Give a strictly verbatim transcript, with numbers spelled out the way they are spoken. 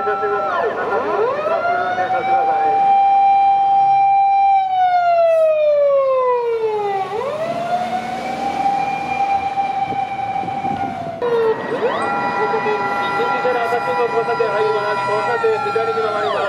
車してください。中島新幹線は停車してください。右から赤信号交差点入ります。交差点左に曲がります。